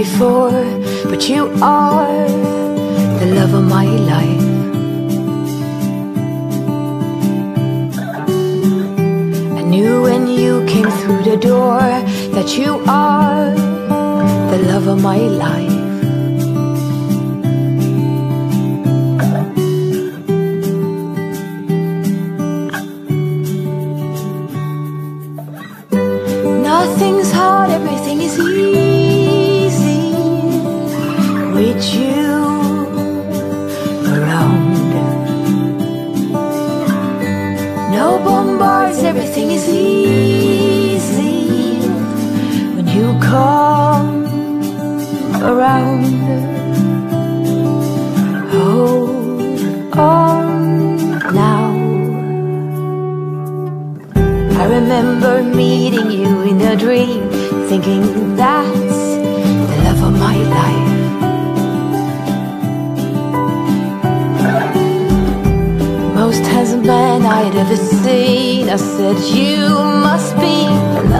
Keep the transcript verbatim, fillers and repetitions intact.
before, but you are the love of my life. I knew when you came through the door that you are the love of my life. Nothing's hard, everything is easy with you around. No bombards, everything is easy when you come around. Hold on now. I remember meeting you in a dream, thinking that's the love of my life. Most handsome man I'd ever seen. I said, you must be the